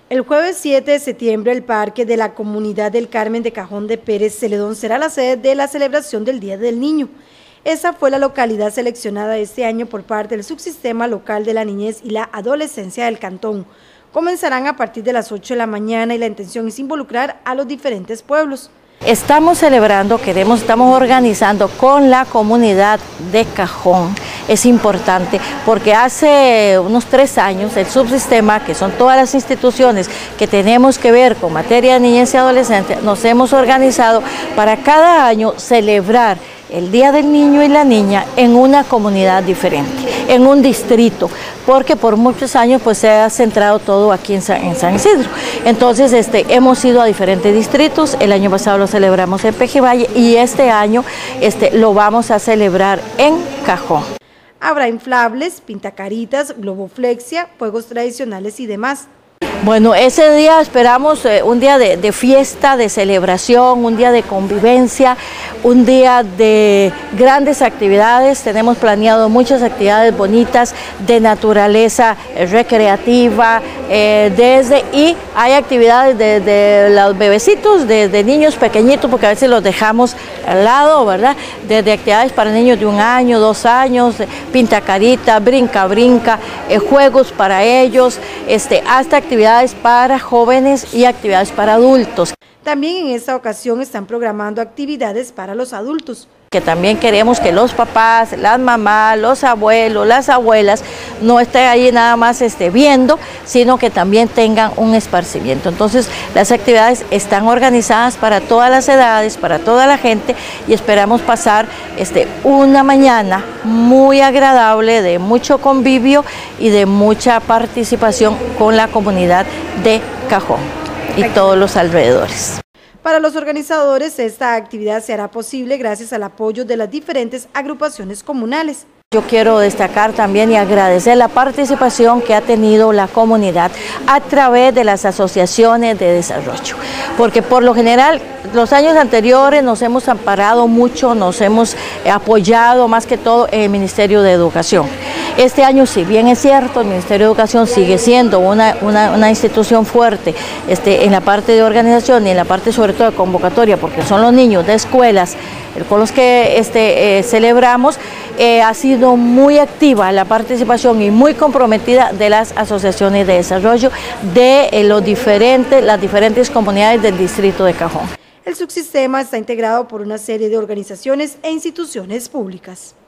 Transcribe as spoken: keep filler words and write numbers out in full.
El jueves siete de septiembre, el Parque de la Comunidad del Carmen de Cajón de Pérez Celedón será la sede de la celebración del Día del Niño. Esa fue la localidad seleccionada este año por parte del Subsistema Local de la Niñez y la Adolescencia del Cantón. Comenzarán a partir de las ocho de la mañana y la intención es involucrar a los diferentes pueblos. Estamos celebrando, queremos, estamos organizando con la comunidad de Cajón. Es importante porque hace unos tres años el subsistema, que son todas las instituciones que tenemos que ver con materia de niñez y adolescente, nos hemos organizado para cada año celebrar el Día del Niño y la Niña en una comunidad diferente, en un distrito, porque por muchos años pues se ha centrado todo aquí en San, en San Isidro. Entonces este, hemos ido a diferentes distritos, el año pasado lo celebramos en Pejivalle y este año este, lo vamos a celebrar en Cajón. Habrá inflables, pintacaritas, globoflexia, juegos tradicionales y demás. Bueno, ese día esperamos eh, un día de, de fiesta, de celebración, un día de convivencia, un día de grandes actividades. Tenemos planeado muchas actividades bonitas de naturaleza eh, recreativa, eh, desde y hay actividades de, de los bebecitos, de, de niños pequeñitos, porque a veces los dejamos al lado, ¿verdad? Desde actividades para niños de un año, dos años, pinta carita, brinca, brinca, eh, juegos para ellos, este, hasta actividades para jóvenes y actividades para adultos. También en esta ocasión están programando actividades para los adultos. Que también queremos que los papás, las mamás, los abuelos, las abuelas no estén ahí nada más este, viendo, sino que también tengan un esparcimiento. Entonces las actividades están organizadas para todas las edades, para toda la gente y esperamos pasar este, una mañana muy agradable, de mucho convivio y de mucha participación con la comunidad de Cajón y todos los alrededores. Para los organizadores, esta actividad se hará posible gracias al apoyo de las diferentes agrupaciones comunales. Yo quiero destacar también y agradecer la participación que ha tenido la comunidad a través de las asociaciones de desarrollo, porque por lo general los años anteriores nos hemos amparado mucho, nos hemos apoyado más que todo en el Ministerio de Educación. Este año, si bien es cierto, el Ministerio de Educación sigue siendo una, una, una institución fuerte este, en la parte de organización y en la parte sobre todo de convocatoria, porque son los niños de escuelas con los que este, eh, celebramos, eh, ha sido muy activa la participación y muy comprometida de las asociaciones de desarrollo de eh, los diferentes, las diferentes comunidades del distrito de Cajón. El subsistema está integrado por una serie de organizaciones e instituciones públicas.